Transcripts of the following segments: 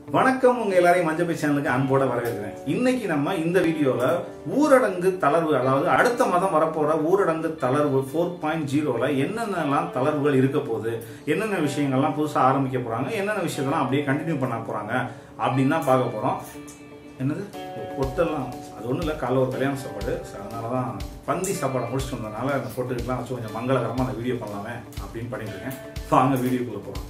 வணக்கம் உங்க எல்லாரையும் மஞ்சப்பை சேனலுக்கு அன்போட வரவேற்கிறேன். இன்னைக்கு நம்ம இந்த வீடியோல ஊரடங்கு தளர்வு, அதாவது அடுத்த மாதம் வரப்போற ஊரடங்கு தளர்வு 4.0ல என்னென்னலாம் தளர்வுகள் இருக்க போகுது, என்னென்ன விஷயங்கள்லாம் புதுசா ஆரம்பிக்க போறாங்க, என்னென்ன விஷயத்தெல்லாம் அப்படியே கண்டினியூ பண்ண போறாங்க அப்படின்னு தான் பார்க்க போறோம். என்னது பொட்டெல்லாம் அது ஒன்றும் இல்லை, காலைல ஒரு கல்யாண சாப்பாடு, அதனால தான் பந்தி சாப்பாடை முடிச்சுட்டு வந்ததுனால அந்த பொட்டுக்கெல்லாம் வச்சு கொஞ்சம் மங்களகரமாக அந்த வீடியோ பண்ணலாமே அப்படின்னு பண்ணிட்டு இருக்கேன். வாங்க வீடியோக்குள்ள போகிறோம்.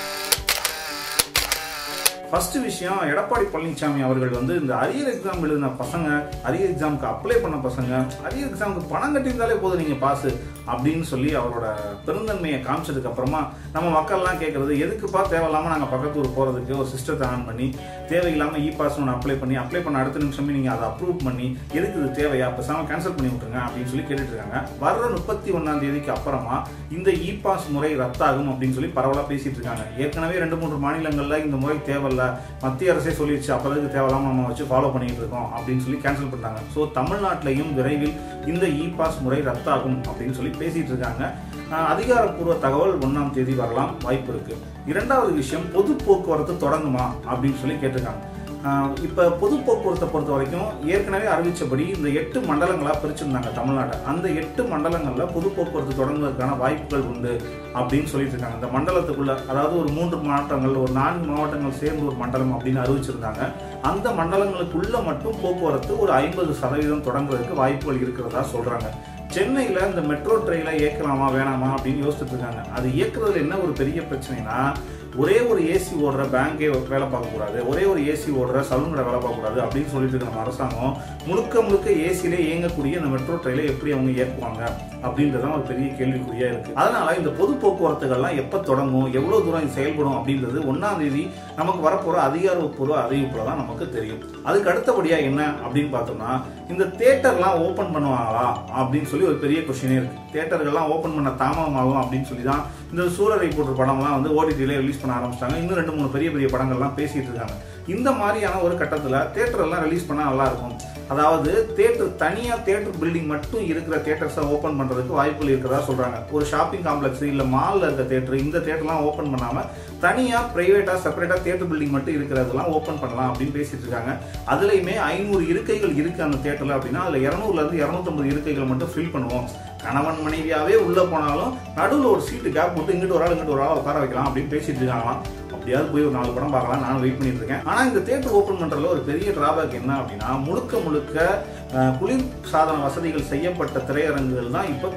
ஃபர்ஸ்ட் விஷயம், எடப்பாடி பழனிசாமி அவர்கள் வந்து இந்த அரியர் எக்ஸாம் எழுதின பசங்க, அரியர் எக்ஸாமுக்கு அப்ளை பண்ண பசங்க, அரியர் எக்ஸாமுக்கு பணம் கட்டியிருந்தாலே போதும் நீங்க பாஸ் அப்படின்னு சொல்லி அவரோட பெருந்தன்மையை காமிச்சதுக்கு அப்புறமா நம்ம மக்கள்லாம் கேட்கறது, எதுக்குப்பா தேவையில்லாம நாங்க பக்கத்து ஊர் போறதுக்கு ஒரு சிஸ்டத்தை ஆன் பண்ணி தேவையில்லாம இ பாஸ் ஒன்று அப்ளை பண்ண அடுத்த நிமிஷமே நீங்க அதை அப்ரூவ் பண்ணி எதுக்கு இது தேவையா, பேசாம கேன்சல் பண்ணி விட்டுருங்க அப்படின்னு சொல்லி கேட்டுட்டு இருக்காங்க. வர்ற 31ஆம் தேதிக்கு அப்புறமா இந்த இ பாஸ் முறை ரத்தாகும் அப்படின்னு சொல்லி பரவலா பேசிட்டு இருக்காங்க. ஏற்கனவே 2-3 மாநிலங்கள்ல இந்த முறை தேவையில்ல, மத்திய அரசே சொல்லிடுச்சு, அப்போதைக்கு தேவையில்லாம நம்ம வச்சு ஃபாலோ பண்ணிட்டு இருக்கோம் அப்படின்னு சொல்லி கேன்சல் பண்ணாங்க. ஸோ தமிழ்நாட்டிலையும் விரைவில் இந்த இ பாஸ் முறை ரத்தாகும் அப்படின்னு சொல்லி பேசிட்டு இருக்காங்க. அதிகாரப்பூர்வ தகவல் 1ஆம் தேதி வரலாம், வாய்ப்பு இருக்கு. இரண்டாவது விஷயம், பொது போக்குவரத்து தொடங்குமா அப்படின்னு சொல்லி கேட்டிருக்காங்க. இப்ப பொது போக்குவரத்தை பொறுத்த வரைக்கும் ஏற்கனவே அறிவிச்சபடி இந்த 8 மண்டலங்களா பிரிச்சிருந்தாங்க தமிழ்நாட்டை. அந்த 8 மண்டலங்கள்ல பொது போக்குவரத்து தொடங்குவதற்கான வாய்ப்புகள் உண்டு அப்படின்னு சொல்லிட்டு இருக்காங்க. இந்த மண்டலத்துக்குள்ள, அதாவது ஒரு 3 மாவட்டங்கள், ஒரு 4 மாவட்டங்கள் சேர்ந்து ஒரு மண்டலம் அப்படின்னு அறிவிச்சிருந்தாங்க. அந்த மண்டலங்களுக்குள்ள மட்டும் போக்குவரத்து ஒரு 50% தொடங்குறதுக்கு வாய்ப்புகள் இருக்கிறதா சொல்றாங்க. சென்னையில இந்த மெட்ரோ ட்ரெயினை இயக்கலாமா வேணாமா அப்படின்னு யோசிச்சுட்டு இருக்காங்க. அது இயக்குறதுல என்ன ஒரு பெரிய பிரச்சனைனா, ஒரே ஒரு ஏசி ஓடுற பேங்கே வேலை பார்க்கக்கூடாது, ஒரே ஒரு ஏசி ஓடுற சலூன்ல வேலை பார்க்கக்கூடாது அப்படின்னு சொல்லிட்டு இருக்க நம்ம அரசாங்கம் முழுக்க ஏசிலே இயங்கக்கூடிய இந்த மெட்ரோ ட்ரெயினை எப்படி அவங்க இயக்குவாங்க அப்படின்றதான் ஒரு பெரிய கேள்விக்குறியா இருக்கு. அதனால இந்த பொது போக்குவரத்துகள்லாம் எப்ப தொடங்கும், எவ்வளவு தூரம் இது செயல்படும் அப்படின்றது 1ஆம் தேதி நமக்கு வரப்போற அதிகாரப்பூர்வ அறிவிப்புல தான் நமக்கு தெரியும். அதுக்கு அடுத்தபடியா என்ன அப்படின்னு பார்த்தோம்னா, இந்த தியேட்டர்லாம் ஓபன் பண்ணுவாங்களா அப்படின்னு சொல்லி ஒரு பெரிய கொஸ்டினே இருக்கு. தியேட்டர்கள்லாம் ஓபன் பண்ண தாமதமாகும் அப்படின்னு சொல்லி தான் இந்த சூரரை போன்ற படம்லாம் வந்து ஓடிடியில ரிலீஸ் பண்ண ஆரம்பிச்சிட்டாங்க. இன்னும் 2-3 பெரிய படங்கள்லாம் பேசிட்டு இருக்காங்க. இந்த மாதிரியான ஒரு கட்டத்துல தியேட்டர் எல்லாம் ரிலீஸ் பண்ணா நல்லா இருக்கும். அதாவது தியேட்டர் தனியா தியேட்டர் பில்டிங் மட்டும் இருக்கிற தியேட்டர்ஸை ஓபன் பண்றதுக்கு வாய்ப்புகள் இருக்கிறதா சொல்றாங்க. ஒரு ஷாப்பிங் காம்ப்ளெக்ஸ் இல்ல மால்ல இருக்க தியேட்டர், இந்த தியேட்டர்லாம் ஓபன் பண்ணாம தனியா பிரைவேட்டா செப்பரேட்டா தியேட்டர் பில்டிங் மட்டும் இருக்கிறதெல்லாம் ஓபன் பண்ணலாம் அப்படின்னு பேசிட்டு இருக்காங்க. அதுலயுமே 500 இருக்கைகள் இருக்கு அந்த தியேட்டர்ல அப்படின்னா அதுல 200ல இருந்து 250 இருக்கைகள் மட்டும் ஃபில் பண்ணுவோம். கணவன் மனைவியாவே உள்ள போனாலும் நடுவில் ஒரு சீட்டு கேப் போட்டு இங்கிட்டு ஒரு ஆள் உட்கார வைக்கலாம் அப்படின்னு பேசிட்டு இருக்காங்களாம். அப்படியாவது போய் ஒரு 4 படம் பார்க்கலாம், நானும் வெயிட் பண்ணிட்டு இருக்கேன். ஆனா இந்த தியேட்டர் ஓபன் பண்றதுல ஒரு பெரிய டிராபேக் என்ன அப்படின்னா, முழுக்க குளிர் சாதன வசதிகள் செய்யப்பட்ட திரையரங்குகள் தான் இப்ப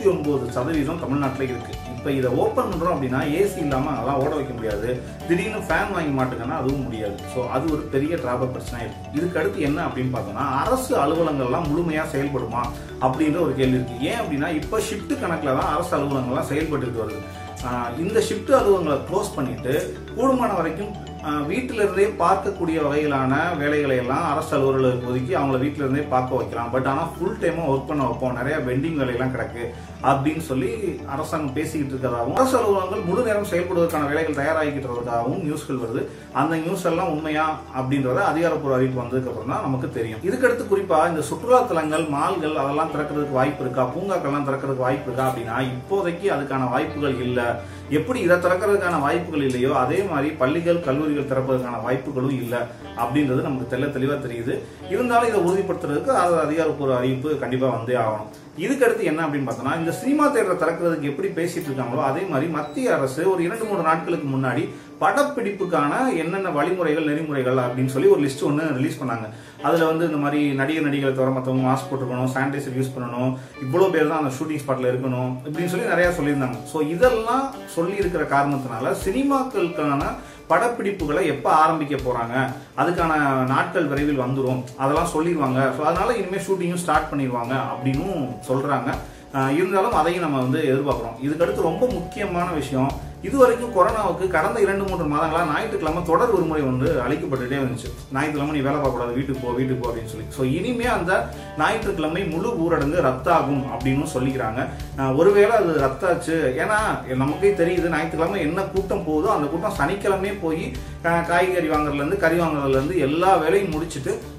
99% தமிழ்நாட்டில் இருக்கு. இப்ப இதை ஓபன் பண்றோம் அப்படின்னா ஏசி இல்லாம அதெல்லாம் ஓட வைக்க முடியாது, திடீர்னு ஃபேன் வாங்கி மாட்டுங்கன்னா அதுவும் முடியாது. ஸோ அது ஒரு பெரிய டிராபேக் பிரச்சனை இருக்கு. இதுக்கு அடுத்து என்ன அப்படின்னு பார்த்தோம்னா, அரசு அலுவலகங்கள்லாம் முழுமையா செயல்படுமா அப்படின்ற ஒரு கேள்வி இருக்கு. ஏன் அப்படின்னா இப்ப ஷிஃப்ட் கணக்குல தான் அரசு அலுவலகங்கள்லாம் செயல்பட்டு வருது. இந்த ஷிஃப்ட் அலுவலகங்களை க்ளோஸ் பண்ணிட்டு கூடுமான வரைக்கும் வீட்டில இருந்தே பார்க்கக்கூடிய வகையிலான வேலைகளை எல்லாம் அரசு அலுவலர்களுக்கு ஒதுக்கி அவங்கள வீட்டில இருந்தே பார்க்க வைக்கலாம். பட் ஆனா ஃபுல் டைமா ஒர்க் பண்ண வைப்போம், நிறைய பெண்டிங் வேலையெல்லாம் கிடக்கு அப்படின்னு சொல்லி அரசாங்கம் பேசிக்கிட்டு இருக்கிறதாகவும், அரசு அலுவலகங்கள் முழு நேரம் செயல்படுவதற்கான வேலைகள் தயாராகிட்டு இருப்பதாகவும் நியூஸ்கள் வருது. அந்த நியூஸ் எல்லாம் உண்மையா அப்படின்றத அதிகாரப்பூர்வ அறிவிப்பு வந்ததுக்கு அப்புறம் தான் நமக்கு தெரியும். இதுக்கடுத்து குறிப்பா இந்த சுற்றுலா தலங்கள், மால்கள் அதெல்லாம் திறக்கிறதுக்கு வாய்ப்பு இருக்கா, பூங்காக்கள்லாம் திறக்கிறதுக்கு வாய்ப்பு இருக்கா அப்படின்னா இப்போதைக்கு அதுக்கான வாய்ப்புகள் இல்ல. எப்படி இதை திறக்கிறதுக்கான வாய்ப்புகள் இல்லையோ அதே மாதிரி பள்ளிகள், கல்லூரிகள் திறப்பதற்கான வாய்ப்புகளும் இல்லை அப்படின்றது நமக்கு தெளிவா தெரியுது. இருந்தாலும் இதை உறுதிப்படுத்துறதுக்கு அதிகாரப்பூர்வ அறிவிப்பு கண்டிப்பா வந்தே ஆகணும். இதுக்கு அடுத்து என்ன அப்படின்னு பார்த்தோம்னா, இந்த சினிமா தியேட்டர் திறக்கிறதுக்கு எப்படி பேசிட்டு இருக்காங்களோ அதே மாதிரி மத்திய அரசு ஒரு 2-3 நாட்களுக்கு முன்னாடி படப்பிடிப்புக்கான என்னென்ன வழிமுறைகள், நெறிமுறைகள் அப்படின்னு சொல்லி ஒரு லிஸ்ட் ஒன்று ரிலீஸ் பண்ணாங்க. அதுல வந்து இந்த மாதிரி நடிகர்களை தவிர மற்றவங்க மாஸ்க் போட்டுக்கணும், சானிடைசர் யூஸ் பண்ணணும், இவ்வளவு பேர் தான் அந்த ஷூட்டிங் ஸ்பாட்ல இருக்கணும் இப்படின்னு சொல்லி நிறைய சொல்லியிருந்தாங்க. ஸோ இதெல்லாம் சொல்லி இருக்கிற காரணத்தினால சினிமாக்களுக்கான படப்பிடிப்புகளை எப்ப ஆரம்பிக்க போறாங்க, அதுக்கான நாட்கள் விரைவில் வந்துடும், அதெல்லாம் சொல்லிடுவாங்க. ஸோ அதனால இனிமேல் ஷூட்டிங்கும் ஸ்டார்ட் பண்ணிடுவாங்க அப்படின்னு சொல்றாங்க. இருந்தாலும் அதையும் நம்ம வந்து எதிர்பார்க்கிறோம். இதுக்கடுத்து ரொம்ப முக்கியமான விஷயம், இதுவரைக்கும் கொரோனாவுக்கு கடந்த 2-3 மாதங்களா ஞாயிற்றுக்கிழமை தொடர் விடுமுறை வந்து அளிக்கப்பட்டுட்டே வந்துச்சு. ஞாயிற்றுக்கிழமை நீ வேலை பார்க்கக்கூடாது, வீட்டுக்கு போ அப்படின்னு சொல்லி. ஸோ இனிமே அந்த ஞாயிற்றுக்கிழமை முழு ஊரடங்கு ரத்தாகும் அப்படின்னு சொல்லிக்கிறாங்க. ஒருவேளை அது ரத்தாச்சு, ஏன்னா நமக்கே தெரியுது ஞாயிற்றுக்கிழமை என்ன கூட்டம் போகுதோ அந்த கூட்டம் சனிக்கிழமையே போய் காய்கறி வாங்குறதுல இருந்து கறி வாங்குறதுல இருந்து எல்லா வேலையும் முடிச்சுட்டு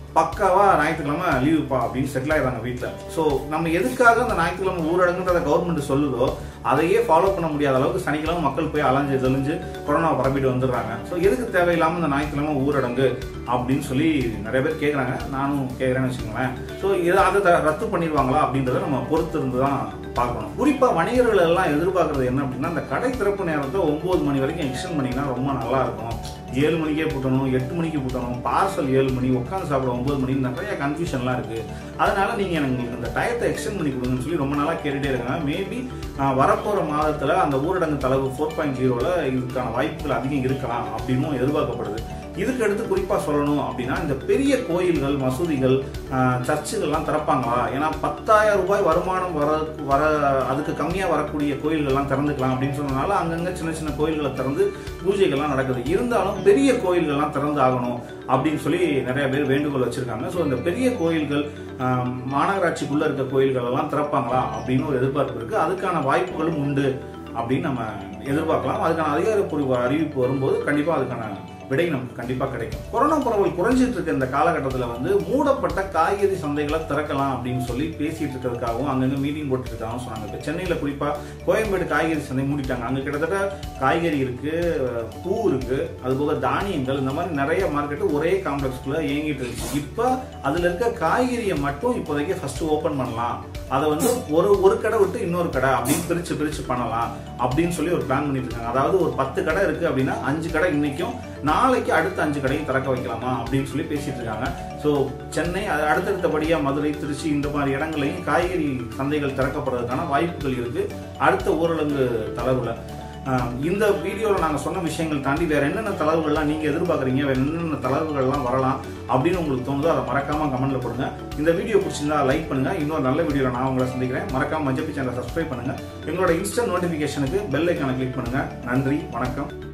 பக்காவா ஞாயிற்றுக்கிழமை லீவுப்பா அப்படின்னு செட்டில் ஆயிடுறாங்க வீட்டில். ஸோ நம்ம எதுக்காக அந்த ஞாயிற்றுக்கிழமை ஊரடங்குன்றத கவர்மெண்ட் சொல்லுதோ அதையே ஃபாலோ பண்ண முடியாத அளவுக்கு சனிக்கிழமை மக்கள் போய் அலைஞ்சு தெளிஞ்சு கொரோனா பரப்பிட்டு வந்துடுறாங்க. ஸோ எதுக்கு தேவையில்லாமல் இந்த ஞாயிற்றுக்கிழமை ஊரடங்கு அப்படின்னு சொல்லி நிறைய பேர் கேட்குறாங்க. நானும் கேட்குறேன்னு வச்சுக்கோங்களேன். ஸோ அதை ரத்து பண்ணிடுவாங்களா அப்படின்றத நம்ம பொறுத்து இருந்து தான் பார்க்கணும். குறிப்பாக வணிகர்கள் எல்லாம் எதிர்பார்க்கறது என்ன அப்படின்னா, இந்த கடை திறப்பு நேரத்தை 9 மணி வரைக்கும் எக்ஸ்டெண்ட் பண்ணிங்கன்னா ரொம்ப நல்லா இருக்கும். 7 மணிக்கே பூட்டணும், 8 மணிக்கு பூட்டணும், பார்சல் 7 மணி, உட்காந்து சாப்பிட 9 மணி, நிறைய கன்ஃபியூஷன்லாம் இருக்கு. அதனால நீங்க எனக்கு இந்த டயத்தை எக்ஸ்டெண்ட் பண்ணி கொடுங்கன்னு சொல்லி ரொம்ப நாளாக கேட்டுட்டே இருக்காங்க. மேபி வரப்போற மாதத்துல அந்த ஊரடங்கு தளர்வு 4.0ல இதுக்கான வாய்ப்புகள் அதிகம் இருக்கலாம் அப்படின்னு எதிர்பார்க்கப்படுது. இதுக்கு அடுத்து குறிப்பா சொல்லணும் அப்படின்னா, இந்த பெரிய கோயில்கள், மசூதிகள், சர்ச்சுகள்லாம் திறப்பாங்களா? ஏன்னா 10,000 ரூபாய் வருமானம் வர அதுக்கு கம்மியா வரக்கூடிய கோயில்கள்லாம் திறந்துக்கலாம் அப்படின்னு சொன்னதுனால அங்கங்க சின்ன சின்ன கோயில்களை திறந்து பூஜைகள்லாம் நடக்குது. இருந்தாலும் பெரிய கோயில்கள்லாம் திறந்து ஆகணும் அப்படின்னு சொல்லி நிறைய பேர் வேண்டுகோள் வச்சிருக்காங்க. ஸோ இந்த பெரிய கோயில்கள், மாநகராட்சிக்குள்ள இருக்க கோயில்கள் எல்லாம் திறப்பாங்களா அப்படின்னு ஒரு எதிர்பார்ப்பு இருக்கு. அதுக்கான வாய்ப்புகளும் உண்டு அப்படின்னு நம்ம எதிர்பார்க்கலாம். அதுக்கான அதிகாரப்பூர்வ அறிவிப்பு வரும்போது கண்டிப்பா அதுக்கான விடை நமக்கு கண்டிப்பா கிடைக்கும். கொரோனா பரவல் குறைஞ்சிட்டு இருக்க இந்த காலகட்டத்தில் மூடப்பட்ட காய்கறி சந்தைகளை திறக்கலாம் அப்படின்னு சொல்லி பேசிட்டு இருக்கிறதுக்காகவும் அங்கங்க மீட்டிங் போட்டு இருக்காங்க சொன்னாங்க. இப்போ சென்னையில் குறிப்பா கோயம்பேடு காய்கறி சந்தை மூடிட்டாங்க. அங்க கிட்டத்தட்ட காய்கறி இருக்கு, பூ இருக்கு, அது போக தானியங்கள், இந்த மாதிரி நிறைய மார்க்கெட்டு ஒரே காம்ப்ளெக்ஸ்குள்ள இயங்கிட்டு இருக்கு. இப்போ அதுல இருக்க காய்கறியை மட்டும் இப்போதைக்கு ஃபர்ஸ்ட் ஓபன் பண்ணலாம், அதை ஒரு கடை விட்டு இன்னொரு கடை அப்படின்னு பிரிச்சு பண்ணலாம் அப்படின்னு சொல்லி ஒரு பிளான் பண்ணிட்டு இருக்காங்க. அதாவது ஒரு 10 கடை இருக்கு அப்படின்னா 5 கடை இன்னைக்கும், நாளைக்கு அடுத்த 5 கடையும் திறக்க வைக்கலாமா அப்படின்னு சொல்லி பேசிட்டு இருக்காங்க. ஸோ சென்னை அடுத்தடுத்தபடியா மதுரை, திருச்சி இந்த மாதிரி இடங்களையும் காய்கறி சந்தைகள் திறக்கப்படுறதுக்கான வாய்ப்புகள் இருக்கு அடுத்த ஊரடங்கு தளர்வுல. இந்த வீடியோவில் நாங்கள் சொன்ன விஷயங்கள் தாண்டி வேற என்னென்ன தளர்வுகள்லாம் நீங்க எதிர்பார்க்குறீங்க, வேற என்னென்ன தளர்வுகள்லாம் வரலாம் அப்படின்னு உங்களுக்கு தோணுதோ அதை மறக்காம கமெண்ட்ல போடுங்க. இந்த வீடியோ பிடிச்சிருந்தா லைக் பண்ணுங்க. இன்னொரு நல்ல வீடியோவில் நான் உங்களை சந்திக்கிறேன். மறக்காம மஞ்சப்பை சேனலை சப்ஸ்கிரைப் பண்ணுங்க. எங்களோட இன்ஸ்டன்ட் நோட்டிபிகேஷனுக்கு பெல் ஐக்கானை கிளிக் பண்ணுங்க. நன்றி, வணக்கம்.